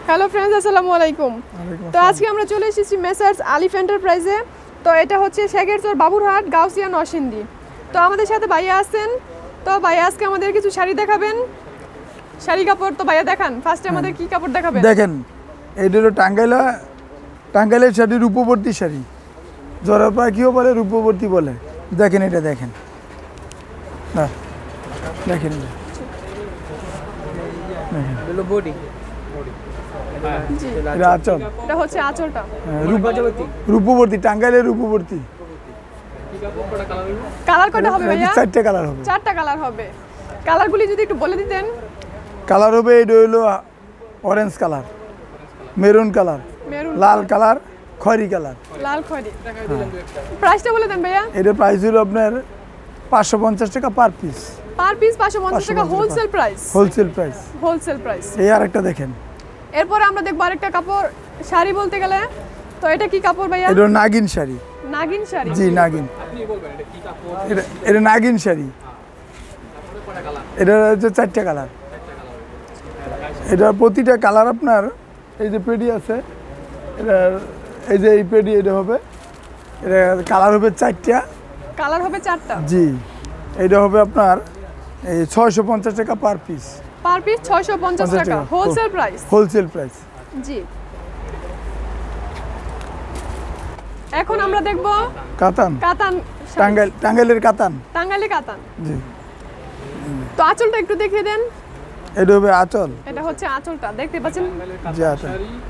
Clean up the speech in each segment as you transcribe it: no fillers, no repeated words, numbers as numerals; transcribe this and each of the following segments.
Hello friends আসসালামু আলাইকুম। তো আজকে আমরা চলে এসেছি মেসার্স আলিফ এন্টারপ্রাইজে। তো এটা হচ্ছে শেখেরচর বাবুরহাট গাউসিয়া নরসিংদী। তো আমাদের সাথে ভাইয়া আছেন। তো ভাইয়া আজকে আমাদের কিছু শাড়ি দেখাবেন, শাড়ি কাপড়। তো ভাইয়া দেখান, ফার্স্টে আমাদের কি কাপড় দেখাবেন? দেখেন এইটা হলো টাঙ্গাইলের শাড়ি, রূপবর্তী শাড়ি, জরা পাখিও বলে, রূপবর্তী বলে। দেখেন এটা দেখেন, না দেখেন এটা আঁচল, এটা হচ্ছে আঁচলটা, রূপবর্তী, টাঙ্গাইলের রূপবর্তী। কালার কয়টা হবে ভাইয়া? চারটে কালার হবে। চারটা কালার হবে। কালারগুলি যদি একটু বলে দিতেন। কালার হবে এটা হলো অরেঞ্জ কালার, মেরুন কালার, লাল কালার, খয়েরি কালার। লাল খয়েরি। প্রাইসটা বলে দেন ভাইয়া। এটা প্রাইস হলো আপনার 550 টাকা পার পিস। পার পিস 550 টাকা wholesale price. Wholesale price, wholesale price. এই আরেকটা দেখেন। এরপরে আমরা দেখব আরেকটা কাপড়, শাড়ি বলতে গেলে। তো এটা কি কাপড় ভাইয়া? এটা নাগিন শাড়ি। নাগিন শাড়ি? জি নাগিন। আপনি বলবেন এটা কি কাপড়? এটা নাগিন শাড়ি। এটা হচ্ছে চারটা কালার। এটা প্রতিটা কালার আপনার এই যে পেডি আছে, এটা এই যে এই পেডি, এটা হবে, এটা কালার হবে চারটা। কালার হবে চারটা? জি। এটা হবে আপনার এই 650 টাকা পার পিস। পার পিস 650 টাকা হোলসেল প্রাইস। Wholesale price. জি। এখন আমরা দেখব কাতান। কাতান, টাঙ্গাইলের কাতান। টাঙ্গাইলের কাতান। জি। তো আঁচলটা একটু দেখিয়ে দেন। এটা হবে আঁচল। এটা হচ্ছে আঁচলটা, দেখতে পাচ্ছেন? জি আঁচল।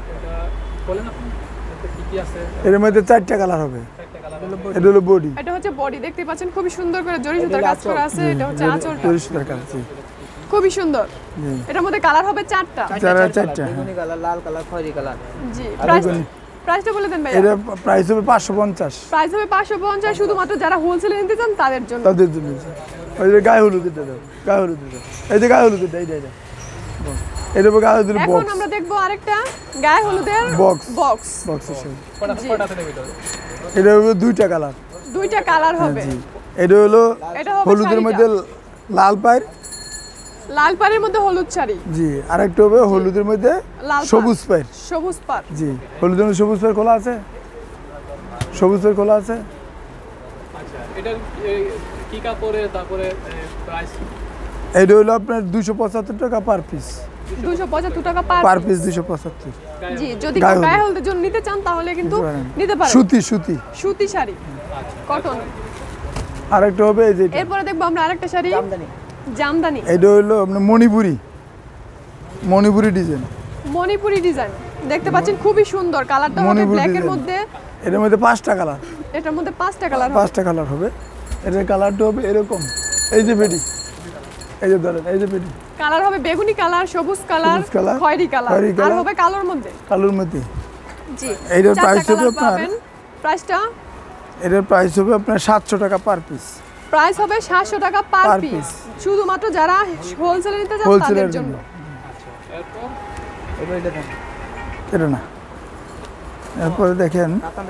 এর মধ্যে চারটা কালার হবে। এটা হলো বডি। এটা হচ্ছে বডি, দেখতে পাচ্ছেন খুবই সুন্দর করে জরি সুতার কাজ করা আছে। এটা হচ্ছে আঁচলটা, জরি সুতার কাজ। জি। খুবই সুন্দর। এটার মধ্যে কালার হবে চারটা। চারটা। বেগুনি কালার, লাল কালার, খয়েরি কালার। জি। প্রাইসটা বলে দেন ভাইয়া। এটা প্রাইস হবে 550। প্রাইস হবে 550, শুধুমাত্র যারা হোলসেলে নিতে চান তাদের জন্য। তাদের জন্য। ওই যে গায়ে হলুদ এটা দাও, গায়ে হলুদ এটা, এই যে গায়ে হলুদ এটা, এইটা এটা এটা হবে গায়ে হলুদের বক্স। এখন আমরা দেখব আরেকটা গায়ে হলুদের বক্স। বক্স হিসেবে এটা হবে দুইটা কালার। দুইটা কালার হবে। জি। এটা হলো হলুদের মধ্যে লাল পাড়, লাল পাড়ের মধ্যে হলুদ শাড়ি। জি। আরেকটা হবে হলুদের মধ্যে সবুজ পাড়। সবুজ পাড়। জি। হলুদের মধ্যে সবুজ পাড় খোলা আছে, সবুজ পাড় খোলা আছে। আচ্ছা, এটা কি কাপড়ে? তারপরে প্রাইস? এটা হলো আপনার 275 টাকা পার পিস। 275 টাকা পার পিস 275। জি। যদি গায়ে হলুদের জন্য নিতে চান তাহলে কিন্তু নিতে পারেন। সুতি শাড়ি, কটন। আরেকটা হবে এই যে। এরপরে দেখব আমরা আরেকটা শাড়ি, জামদানি। এটা হলো আপনার মণিপুরি ডিজাইন। মণিপুরি ডিজাইন, দেখতে পাচ্ছেন খুবই সুন্দর। কালারটা হবে ব্ল্যাক এর মধ্যে। এর মধ্যে 5টা কালার। এটার মধ্যে 5টা কালার হবে। 5টা কালার হবে। এটার কালারটা হবে এরকম, এই যে বেডি, এই যে ধরেন, এই যে বেডি। কালার হবে বেগুনি কালার, সবুজ কালার, খয়েরি কালার, আর হবে কালোর মধ্যে। জি। এটার প্রাইস হবে আপনার, প্রাইসটা এটার প্রাইস হবে আপনার 700 টাকা পার পিস। প্রাইস হবে 700 টাকা পার পিস, শুধুমাত্র যারা হোলসেলে নিতে চান তাদের জন্য। এরপর এটা দেন। এটা না। এরপরে দেখেন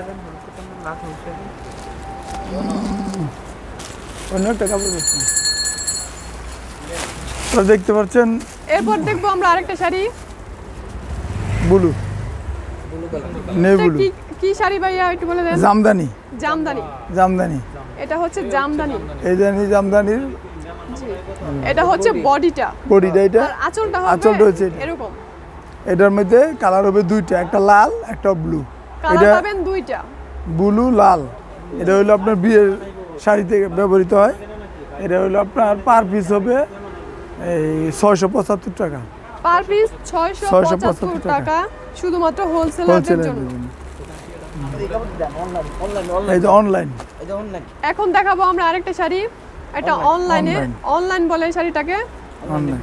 অন্য একটা কাপড় দেখছেন, দেখতে পাচ্ছেন। এরপর দেখবো আমরা আরেকটা শাড়ি, ব্লু নেভি। কি শাড়ি ভাইয়া একটু বলে দেন? জামদানি। জামদানি। এটা হচ্ছে জামদানি। এই জানি জামদানির। জি। এটা হচ্ছে বডিটা। এটা। আর আঁচলটা হচ্ছে এরকম। এটার মধ্যে কালার হবে দুইটা, একটা লাল একটা ব্লু। কালার পাবেন দুইটা, ব্লু লাল। এটা হলো আপনার বিয়ের শাড়িতে ব্যবহৃত হয়। এটা হলো আপনার পার পিস হবে এই 675 টাকা। পার পিস 675 টাকা, শুধুমাত্র হোলসেলারদের জন্য। এই যে অনলাইন। এখন দেখাবো আমরা আরেকটা শাড়ি, এটা অনলাইন বলে শাড়িটাকে। অনলাইন।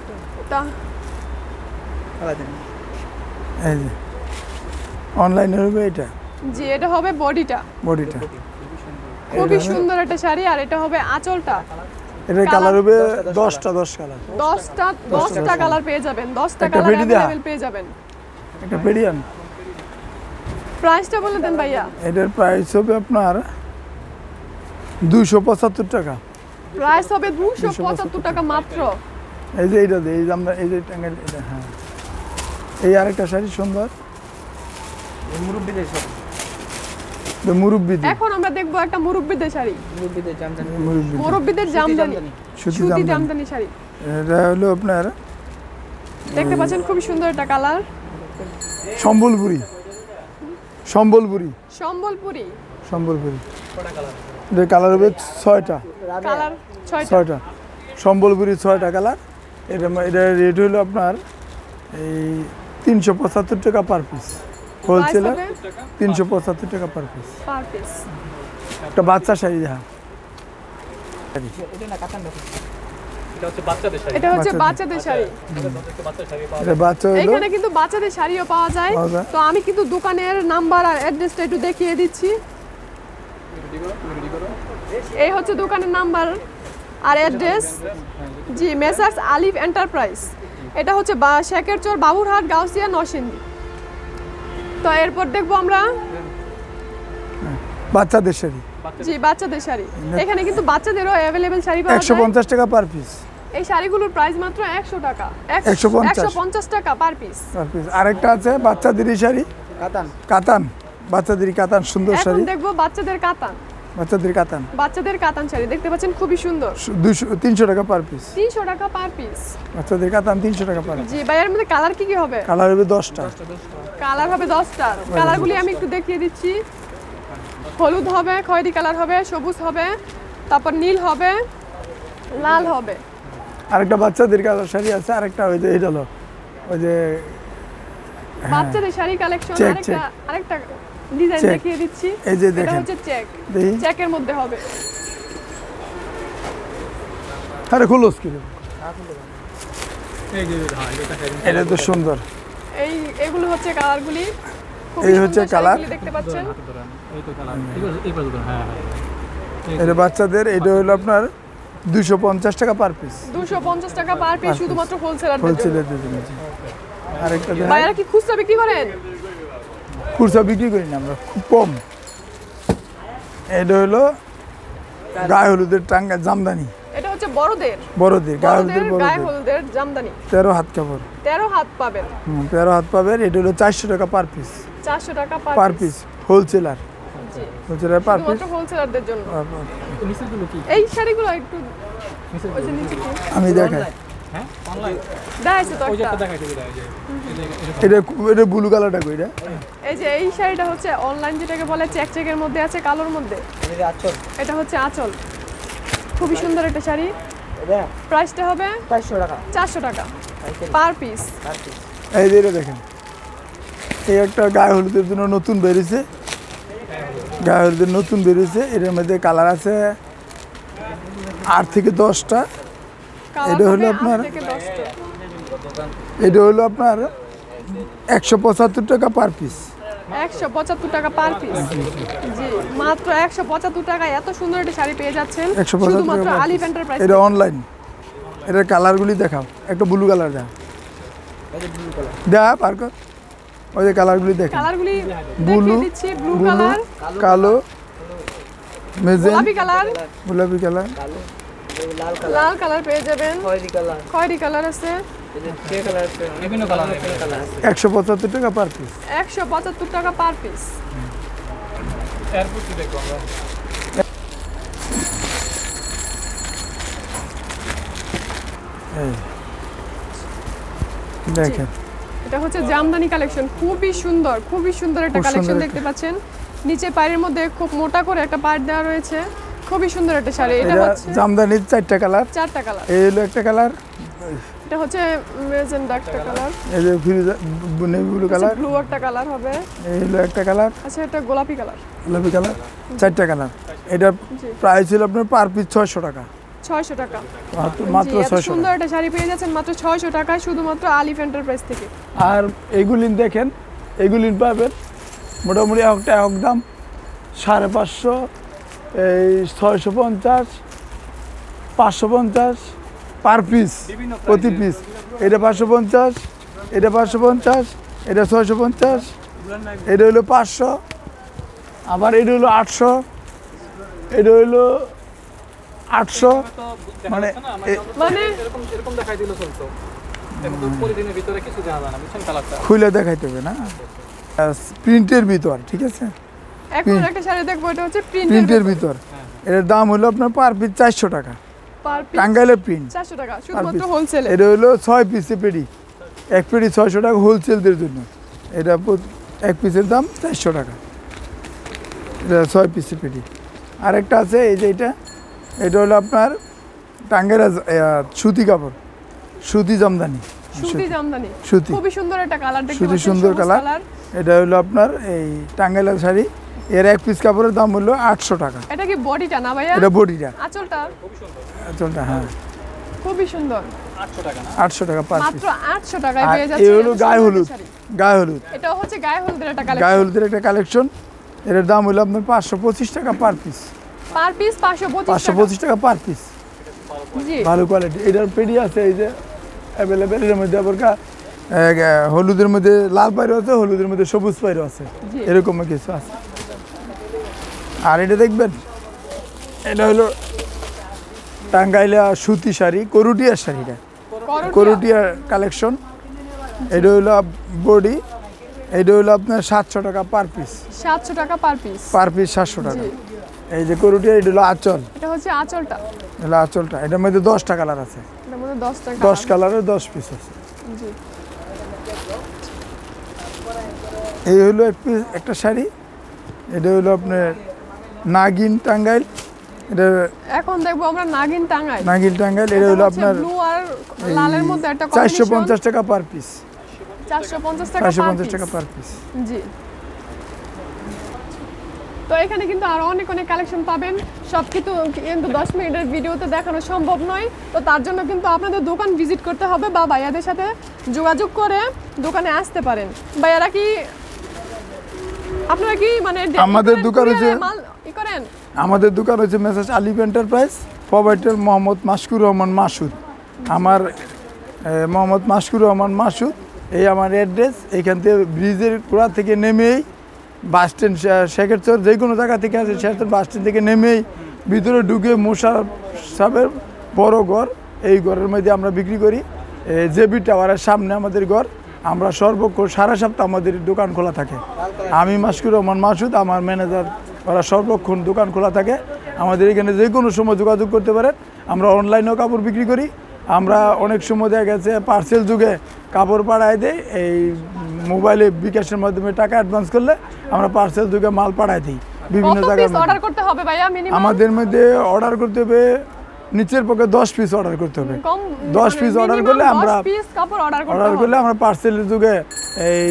এই যে অনলাইনে হবে এটা। জি। এটা হবে বডিটা। খুবই সুন্দর একটা শাড়ি। আর এটা হবে আঁচলটা। এটার কালার হবে 10টা কালার। 10টা কালার পেয়ে যাবেন। 10টা কালার अवेलेबल পেয়ে যাবেন। একটা পেডিয়ান। প্রাইসটা বলে দেন ভাইয়া। এটার প্রাইস হবে আপনার 275 টাকা। প্রাইস হবে 275 টাকা মাত্র। এই যে এইটা এই যে আমরা এই যে টাঙ্গাইল এটা। হ্যাঁ। এই আরেকটা শাড়ি সুন্দর, মুরব্বীদের সব মুরব্বিদের এখন আমরা দেখবো একটা মুরব্বিদের শাড়ি, মুরব্বীদের জামদানি মুরব্বিদের জামদানি, সুতি সুতি জামদানি। জামদানি শাড়ি এটা হলো আপনার দেখতে পাচ্ছেন, খুবই সুন্দর একটা কালার, সম্বলপুরি, সম্বলপুরি, সম্বলপুরি সম্বলপুরি। এটা কালার হবে 6টা, কালার 6টা, 6টা সম্বলপুরি, 6টা কালার। এটা রেট হলো আপনার এই 375 টাকা পার পিস, হোলসেলার 375 টাকা পার পিস। Per piece. একটা বাচ্চা শাড়ি দেখা, এটা না কাতান দেখো এটা হচ্ছে বাচ্চাদের শাড়ি। এটা হচ্ছে বাচ্চাদের শাড়ি। বাচ্চাদের শাড়ি পাওয়া এটা বাচ্চা হলো এখানে কিন্তু বাচ্চাদের শাড়িও পাওয়া যায়। পাওয়া যায়। তো আমি কিন্তু দোকানের নাম্বার আর অ্যাড্রেসটা একটু দেখিয়ে দিচ্ছি। রেডি করো। এই হচ্ছে দোকানের নাম্বার আর অ্যাড্রেস। জি, মেসার্স আলিফ এন্টারপ্রাইজ। এটা হচ্ছে শেখেরচর, বাবুরহাট, গাউসিয়া, নরসিংদী। তো এরপর দেখবো আমরা বাচ্চাদের শাড়ি জি বাচ্চাদের শাড়ি। এখানে কিন্তু বাচ্চাদেরও অ্যাভেলেবেল শাড়ি পাওয়া যায়। 150 টাকা পার পিস, এই শাড়িগুলোর প্রাইস মাত্র 100 টাকা, 150 টাকা পার পিস। Per piece. আরেকটা আছে বাচ্চাদেরই শাড়ি, কাতান কাতান, বাচ্চাদেরই কাতান, সুন্দর এখন শাড়ি, দেখবো বাচ্চাদের কাতান, বাচ্চাদের কাতান, বাচ্চাদের কাতান শাড়ি দেখতে পাচ্ছেন, খুবই সুন্দর। 300 টাকা পার পিস, 300 টাকা পার পিস। বাচ্চাদের কাতান 300 টাকা পার পিস। জি ভাইয়ের মধ্যে কালার কি কি হবে? কালার হবে 10টা, কালার হবে 10টা। কালারগুলি আমি একটু দেখিয়ে দিচ্ছি। হলুদ হবে, খয়েরি কালার হবে, সবুজ হবে, তারপর নীল হবে, লাল হবে। আরেকটা বাচ্চাদের কালার শাড়ি আছে, আরেকটা ওই যে এটা হলো ওই যে বাচ্চাদের শাড়ি কালেকশন। চেক, আরেকটা ডিজাইন চেক। দেখিয়ে দিচ্ছি। এই যে এটা দেখেন, হচ্ছে চেক, দেখি চেকের মধ্যে হবে। আরে খুলস কি এই যে হ্যাঁ এটা শাড়ি। এটা তো সুন্দর। এগুলো হচ্ছে কালারগুলি, খুবই এই হচ্ছে সুন্দর কালার। শাড়িগুলি দেখতে পাচ্ছেন। হাতে ধরেন। এই তো কালার। এই পাশে ধরেন। হ্যাঁ হ্যাঁ। এটা বাচ্চাদের, এটা হলো আপনার 250 টাকা পার পিস, 250 টাকা পার পিস, শুধুমাত্র হোলসেলারদের জন্য। হোলসেলের জন্য। আরেকটা দেখাই, ভাইয়ারা কি খুচরা বিক্রি করেন? খুচরা বিক্রি করি না আমরা, খুব কম। এটা হলো গায়ে হলুদের টাঙ্গা জামদানি, এটা হচ্ছে বড়দের, বড়দের গায়ে হলুদের, গায়ে বড়দের হলুদের জামদানি। 13 হাত কাপড়, 13 হাত পাবেন, 13 হাত পাবেন। এটা হলো 400 টাকা পার পিস, 400 টাকা পার পিস, হোলসেলার, জি, হোলসেলার পার পিস। শুধুমাত্র হোলসেলারদের জন্য। নিচেরগুলো কি? এই শাড়িগুলো একটু নিচের ওই যে নিচে কি? আমি দেখাই, হ্যাঁ অনলাইন। দেখাইছে তো ওই যে একটা। একটা দেখাইতে দিলা এই যে এই যে এটা ব্লু কালারটা কইরা, এই যে এই শাড়িটা হচ্ছে অনলাইন যেটাকে বলে চেক, চেকের মধ্যে আছে, কালোর মধ্যে। এটা আচল এটা হচ্ছে আঁচল, খুবই সুন্দর একটা শাড়ি। এটা প্রাইসটা হবে 400 টাকা 400 টাকা পার পিস। পার পিস এই যে এটা দেখেন, এই একটা গায়ে হলুদের জন্য নতুন বেরিয়েছে, গায়ে হলুদের নতুন বেরিয়েছে। এর মধ্যে কালার আছে 8 থেকে 10টা। কালার এটা হলো হবে আপনার 8 থেকে 10টা। এটা হলো আপনার 175 টাকা পার পিস, 175 টাকা পার পিস। জি, মাত্র 175 টাকায় এত সুন্দর একটা শাড়ি পেয়ে যাচ্ছেন 175 শুধুমাত্র টাকা পার আলিফ পিস। এন্টারপ্রাইজ। এটা অনলাইন। এটার কালারগুলি দেখাও, একটা ব্লু কালার দেখাও, এই যে ব্লু কালার দেখা পার কর। ওই যে কালারগুলি দেখেন, কালারগুলি ব্লু, দেখিয়ে দিচ্ছি। ব্লু ব্লু, কালার, কালো, মেজেন, গোলাপি কালার, গোলাপি কালার, কালো এই লাল কালার লাল কালার পেয়ে যাবেন, খয়েরি কালার খয়েরি কালার আছে। এই যে কে কালার আছে বিভিন্ন কালার কালার আছে 175 টাকা পার পিস। 175 টাকা পার পিস। এয়ারপোর্ট কি দেখবো আমরা? এই দেখেন, এটা হচ্ছে জামদানি কালেকশন, খুবই সুন্দর, খুবই সুন্দর একটা খুব সুন্দর কালেকশন একটা। দেখতে পাচ্ছেন। নিচে পায়ের মধ্যে খুব মোটা করে একটা পাড় দেওয়া রয়েছে, খুবই সুন্দর একটা শাড়ি। এটা এটা হচ্ছে জামদানির 4টা কালার। 4টা কালার। এই হলো একটা কালার, এটা হচ্ছে মেজেন্ডা একটা কালার, এই যে ফিরোজা নেভি ব্লু কালার, ব্লু একটা কালার হবে। এই হলো একটা কালার, আচ্ছা, এটা গোলাপি কালার, গোলাপি কালার, 4টা কালার। এটার জি, প্রাইস ছিল আপনার পার পিস 600 টাকা, 600 টাকা। মাত্র জি, এত 600 সুন্দর টাকা। একটা শাড়ি পেয়ে যাচ্ছেন মাত্র 600 টাকায়, শুধুমাত্র আলিফ এন্টারপ্রাইজ থেকে। আর এইগুলি দেখেন, এইগুলি পাবেন মোটামুটি একটা এক দাম 550, এই 650, 550 পার পিস, প্রতি পিস। এটা 550, এটা 550, এটা 650, এটা হলো 500, আবার এটা হলো 800, এটা হলো 800। তো দেখা মানে যাচ্ছে না, মানে এরকম এরকম দেখাই দিলে চলতো। এখন তো পলিথিনের ভিতরে কিছু দেখা যায় না, বুঝছেন কালারটা? খুলে দেখাইতে হবে না, প্রিন্টের ভিতর, ঠিক আছে, এখন একটা শাড়ি দেখবো, এটা হচ্ছে প্রিন্টের ভিতর। এটার দাম হলো আপনার পার পিস 400 টাকা, পার পিস টাঙ্গাইলের প্রিন্ট 400 টাকা শুধুমাত্র হোলসেলে। এটা হলো 6 পিসে পেডি, এক পেডি 600 টাকা হোলসেলদের জন্য। এটা এক পিসের দাম 400 টাকা, এটা 6 পিসে পেডি। আরেকটা আছে এই যে এটা হলো আপনার টাঙ্গাইলের সুতি কাপড়, সুতি জামদানি, সুতি জামদানি, সুতি, খুবই সুন্দর একটা কালার দেখতে সুতি পাচ্ছেন, সুন্দর সবুজ কালার। এটা হলো আপনার এই টাঙ্গাইলের শাড়ি, এর এক পিস কাপড়ের দাম হলো 800 টাকা। এটা কি বডিটা না ভাইয়া? এটা বডিটা, আঁচলটা আঁচলটা, হ্যাঁ খুবই সুন্দর, 800 টাকা না? 800 টাকা পার পিস। মাত্র 800 টাকায় আর পেয়ে এই যাচ্ছে। হলো গায়ে হলুদ, গায়ে হলুদ, এটা হচ্ছে গায়ে হলুদের একটা গায়ে কালেকশন, হলুদের একটা কালেকশন। এর দাম হলো আপনার 525 টাকা পার পিস, পার পিস 525 টাকা। 525 টাকা পার পিস, জি ভালো কোয়ালিটি। এটার পেডি আছে এই যে অ্যাভেলেবেল, এর মধ্যে আবার হলুদের মধ্যে লাল পায়রো আছে, হলুদের মধ্যে সবুজ পায়রো আছে, জি। এরকম কিছু আছে। আর এটা দেখবেন, এটা হলো টাঙ্গাইলা সুতি শাড়ি, করুটিয়ার শাড়িটা, করুটিয়ার কালেকশন। এটা হলো বডি, এটা হলো আপনার 700 টাকা পার পিস, 700 টাকা পার পিস, পার পিস 700 টাকা। জি। এই যে করুটিয়া, এটা হলো আঁচল, এটা হচ্ছে আঁচলটা, হলো আঁচলটা। এটার মধ্যে 10টা কালার আছে, এটার মধ্যে 10 টাকা 10 কালারের 10 পিস আছে। জি। এই হলো একটা শাড়ি, এটা হলো আপনার নাগিন টাঙ্গাইল, এটা এখন দেখবো আমরা নাগিন টাঙ্গাইল, নাগিন টাঙ্গাইল। এটা হলো আপনার ব্লু আর লালের মধ্যে একটা 450 টাকা পার পিস, 450 টাকা 450 টাকা পার পিস। জি। তো এখানে কিন্তু আরো অনেক অনেক কালেকশন পাবেন, সব কিন্তু 10 মিনিটের ভিডিওতে দেখানো সম্ভব নয়। তো তার জন্য কিন্তু আপনাদের দোকান ভিজিট করতে হবে বা ভাইয়াদের সাথে যোগাযোগ করে দোকানে আসতে পারেন। ভাইয়ারা কি আপনারা কি মানে আমাদের দোকান হচ্ছে, মাল করেন? আমাদের দোকান হচ্ছে messrs Alif enterprise, provider Mohammad Mashkur Rahman Masud. আমার মোহাম্মদ মাশকুর রহমান মাসুদ, এই আমার অ্যাড্রেস। এইখান থেকে ব্রিজের গোড়া থেকে নেমেই বাস স্ট্যান্ড, শেখেরচর যে কোনো জায়গা থেকে আছে, শেখেরচর বাস স্ট্যান্ড থেকে নেমেই ভিতরে ঢুকে মোশারফ সাহেবের বড় ঘর, এই ঘরের মধ্যে আমরা বিক্রি করি। জেবি টাওয়ারের সামনে আমাদের ঘর। আমরা সর্বক্ষণ সারা সপ্তাহ আমাদের দোকান খোলা থাকে। আমি মাশকুর রহমান মাসুদ, আমার ম্যানেজার, ওরা সর্বক্ষণ দোকান খোলা থাকে। আমাদের এখানে যে কোনো সময় যোগাযোগ করতে পারেন। আমরা অনলাইনেও কাপড় বিক্রি করি। আমরা অনেক সময় দেখা গেছে পার্সেল যুগে কাপড় পাঠায় দিই, এই মোবাইলে বিকাশের মাধ্যমে টাকা অ্যাডভান্স করলে আমরা পার্সেল যুগে মাল পাঠায় দিই বিভিন্ন কত জায়গায়। পিস অর্ডার করতে হবে ভাইয়া মিনিমাম? আমাদের মধ্যে অর্ডার করতে হবে নিচের পক্ষে 10 পিস অর্ডার করতে হবে। 10 পিস অর্ডার করলে আমরা 10 পিস কাপড় অর্ডার করতে অর্ডার হবে। করলে আমরা পার্সেলের যুগে এই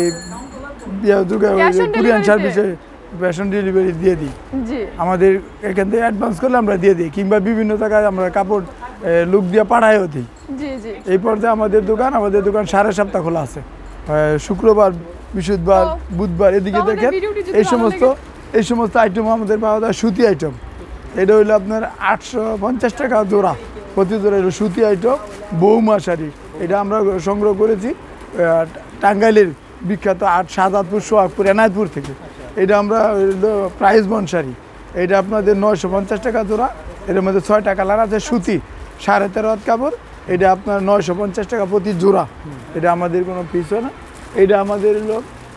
যুগে Cash on কুরিয়ার delivery সার্ভিসে ক্যাশ অন ডেলিভারি দিয়ে দিই। জি। আমাদের এখান থেকে অ্যাডভান্স করলে আমরা দিয়ে দিই, কিংবা বিভিন্ন জায়গায় আমরা কাপড় লুক দিয়ে পাঠাইও দিই। জি জি। এই পর্যায়ে আমাদের দোকান 7 সপ্তাহ খোলা আছে, শুক্রবার, বৃহস্পতিবার, বুধবার। এদিকে আমাদের দেখেন ভিডিওটি যদি এই ভালো সমস্ত আইটেম আমাদের পাওয়া যায়। সুতি আইটেম, এটা হইলো আপনার 850 টাকা জোড়া, প্রতি জোড়া। হলো সুতি আইটেম, বৌমা শাড়ি। এটা আমরা সংগ্রহ করেছি টাঙ্গাইলের বিখ্যাত শাহজাদপুর, সোহাগপুর, এনায়তপুর থেকে। এটা আমরা প্রাইস বন শাড়ি, এটা আপনাদের 950 টাকা জোড়া। এর মধ্যে 6টা কালার আছে, সুতি 13.5 হাত কাপড়। এটা আপনার 950 টাকা প্রতি জোড়া। এটা আমাদের কোনো পিসও না। এটা আমাদের হলো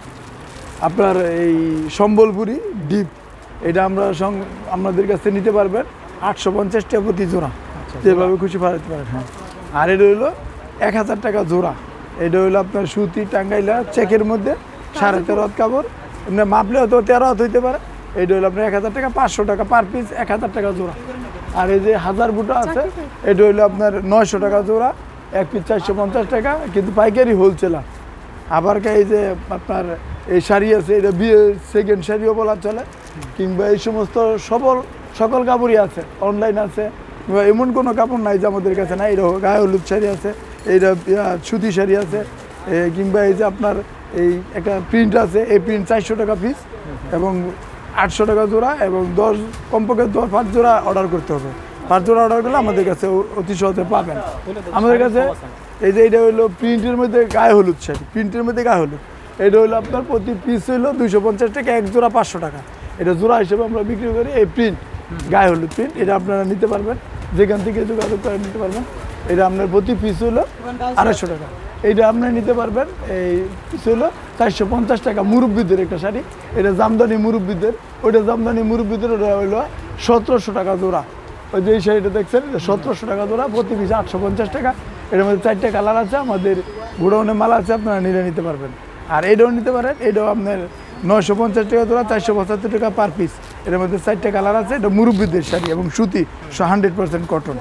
আপনার এই সম্বলপুরি ডিপ, এটা আমরা আপনাদের কাছে নিতে পারবেন 850 টাকা প্রতি জোড়া, যেভাবে খুশি পাঠাতে পারেন। হ্যাঁ। আর এটা হলো 1000 টাকা জোড়া। এটা হলো আপনার সুতি টাঙ্গাইলা চেকের মধ্যে 13.5 হাত কাপড়, এমনি মাপলে হয়তো 13 হাত হইতে পারে। এটা হলো আপনার 1000 টাকা, 500 টাকা পার পিস, 1000 টাকা জোড়া। আর এই যে 1000 বুটা আছে, এটা হলো আপনার 900 টাকা জোড়া, এক পিস 450 টাকা, কিন্তু পাইকারি হোলসেলার। আবার এই যে আপনার এই শাড়ি আছে, এটা বিয়ে সেকেন্ড শাড়িও বলা চলে, কিংবা এই সমস্ত সকল কাপড়ই আছে, অনলাইন আছে। এমন কোনো কাপড় নাই যে আমাদের কাছে নাই। এটা গায়ে হলুদ শাড়ি আছে, এইটা সুতি শাড়ি আছে, কিংবা এই যে আপনার এই একটা প্রিন্ট আছে, এই প্রিন্ট 400 টাকা পিস এবং 800 টাকা জোড়া, এবং কমপক্ষে 5 জোড়া অর্ডার করতে হবে। 5 জোড়া অর্ডার করলে আমাদের কাছে অতি সহজে পাবেন। আমাদের কাছে এই যে এটা হলো প্রিন্টের মধ্যে গায়ে হলুদ শাড়ি, প্রিন্টের মধ্যে গায়ে হলুদ। এটা হলো আপনার প্রতি পিস হলো 250 টাকা, এক জোড়া 500 টাকা। এটা জোড়া হিসেবে আমরা বিক্রি করি। এই প্রিন্ট গায়ে হলুদ প্রিন্ট, এটা আপনারা নিতে পারবেন, যেখান থেকে যোগাযোগ করে নিতে পারবেন। এটা আপনার প্রতি পিস হলো 250 টাকা। এইটা আপনি নিতে পারবেন। এই কিছু হলো 450 টাকা মুরব্বীদের একটা শাড়ি, এটা জামদানি মুরব্বীদের, ওইটা জামদানি মুরব্বীদের, ওটা হলো 1700 টাকা জোড়া। ওই যে এই শাড়িটা দেখছেন, এটা 1700 টাকা জোড়া, প্রতি পিস 850 টাকা। এটার মধ্যে 4টা কালার আছে, আমাদের গোডাউনে মাল আছে, আপনারা নিতে পারবেন। আর এইটাও নিতে পারেন, এটাও আপনার 950 টাকা জোড়া, 475 টাকা পার পিস। এর মধ্যে 4টা কালার আছে, এটা মুরব্বীদের শাড়ি এবং সুতি 100% কটন।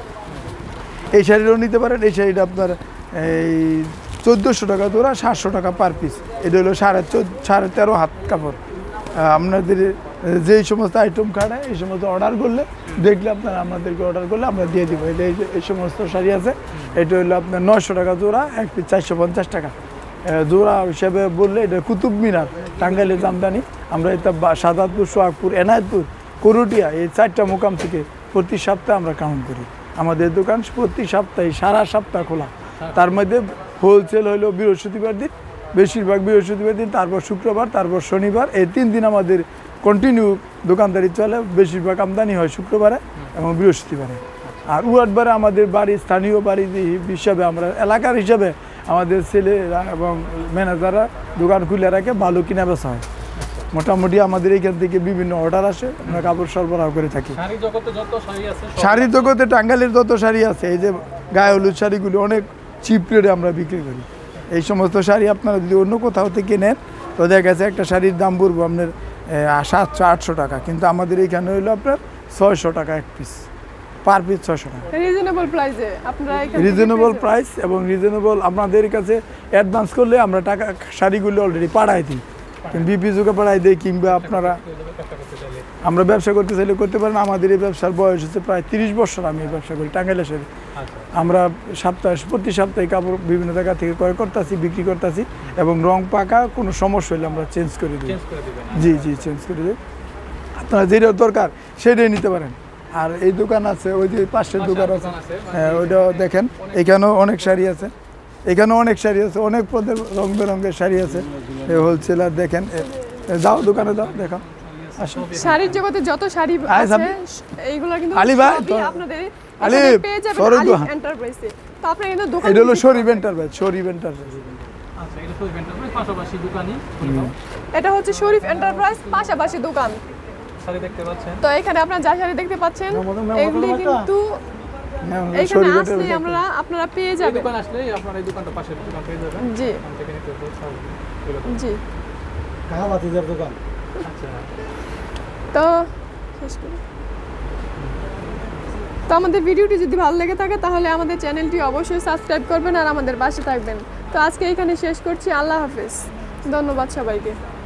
এই শাড়িটাও নিতে পারেন। এই শাড়িটা আপনার এই 1400 টাকা জোড়া, 700 টাকা পার পিস। এটা হলো 13.5 হাত কাপড়। আপনাদের যেই সমস্ত আইটেম খাড়ে এই সমস্ত অর্ডার করলে, দেখলে আপনারা আমাদেরকে অর্ডার করলে আমরা দিয়ে দিব। এটা এই সমস্ত শাড়ি আছে, এটা হলো আপনার 900 টাকা জোড়া, এক পিস 450 টাকা জোড়া হিসেবে বললে। এটা কুতুব মিনার, টাঙ্গাইলের জামদানি। আমরা এটা সাদাতপুর, সোহাগপুর, এনায়েতপুর, করুটিয়া, এই 4টা মোকাম থেকে প্রতি সপ্তাহে আমরা কাউন্ট করি। আমাদের দোকান প্রতি সপ্তাহে সারা সপ্তাহ খোলা। তার মধ্যে হোলসেল হলো বৃহস্পতিবার দিন, বেশিরভাগ বৃহস্পতিবার দিন, তারপর শুক্রবার, তারপর শনিবার। এই 3 দিন আমাদের কন্টিনিউ দোকানদারি চলে। বেশিরভাগ আমদানি হয় শুক্রবারে এবং বৃহস্পতিবারে। আর উয়াটবারে আমাদের বাড়ি, স্থানীয় বাড়ি হিসাবে, আমরা এলাকার হিসাবে আমাদের ছেলেরা এবং ম্যানেজাররা দোকান খুলে রাখে, ভালো কিনা বেচা হয়। মোটামুটি আমাদের এখান থেকে বিভিন্ন অর্ডার আসে, আমরা কাপড় সরবরাহ করে থাকি। শাড়ি জগতে যত শাড়ি আছে, শাড়ি জগতে টাঙ্গাইলের যত শাড়ি আছে, এই যে গায়ে হলুদ শাড়িগুলো অনেক চিপ রেটে আমরা বিক্রি করি। এই সমস্ত শাড়ি আপনারা যদি অন্য কোথাও থেকে নেন, তো দেখা গেছে একটা শাড়ির দাম পড়বো আপনার 700-800 টাকা, কিন্তু আমাদের এখানে হইলো আপনার 600 টাকা এক পিস, পার পিস 600 টাকা। রিজনেবল প্রাইসে আপনারা এখানে রিজনেবল প্রাইস এবং রিজনেবল, আপনাদের কাছে অ্যাডভান্স করলে আমরা টাকা শাড়িগুলো অলরেডি পাঠাই দিই, বিপি যুগে পাঠাই দিই। কিংবা আপনারা আমরা ব্যবসা করতে চাইলে করতে পারেন। আমাদের এই ব্যবসার বয়স হচ্ছে প্রায় 30 বছর। আমি এই ব্যবসা করি টাঙ্গাইলের সাথে। আমরা প্রতি সপ্তাহে কাপড় বিভিন্ন জায়গা থেকে ক্রয় করতেছি, বিক্রি করতেছি, এবং রং পাকা কোনো সমস্যা হলে আমরা চেঞ্জ করে দিই। জি চেঞ্জ করে দিই। আপনারা যেটা দরকার সেটাই নিতে পারেন। আর এই দোকান আছে, ওই যে পাশের দোকান আছে, হ্যাঁ ওইটাও দেখেন। এখানেও অনেক শাড়ি আছে, এখানেও অনেক শাড়ি আছে, অনেক পদের রং বেরঙের শাড়ি আছে। এই হোলসেলার দেখেন, যাও দোকানে যাও, দেখো। শাড়ির জগতে যত শাড়ি আছে এইগুলো কিন্তু আলী ভাই, সবই আপনাদের আলী, এখানে পেয়ে যাবেন সরু আলী দোকান। এন্টারপ্রাইজে। তো আপনারা কিন্তু দোকান, এটা হলো শরীফ এন্টারপ্রাইজ, শরীফ এন্টারপ্রাইজ। আচ্ছা, এটা তো ইভেন্টের পাশাপাশি দোকানই। এটা হচ্ছে শরীফ এন্টারপ্রাইজ, পাশাপাশি দোকান। শাড়ি দেখতে পাচ্ছেন, তো এখানে আপনারা যা শাড়ি দেখতে পাচ্ছেন এগুলি কিন্তু এখানে শরীফ আসলে এন্টারপ্রাইজ। আপনারা পেয়ে এই যাবেন। দোকান আসলে আপনারা এই দোকানটা পাশের দোকান পেয়ে যাবেন। জি এখান থেকে নিতে হবে সব। জি। কাহাবাতিজার দোকান। আচ্ছা, তো শেষ করি। তো আমাদের ভিডিওটি যদি ভালো লেগে থাকে তাহলে আমাদের চ্যানেলটি অবশ্যই সাবস্ক্রাইব করবেন আর আমাদের পাশে থাকবেন। তো আজকে এখানে শেষ করছি। আল্লাহ হাফেজ, ধন্যবাদ সবাইকে।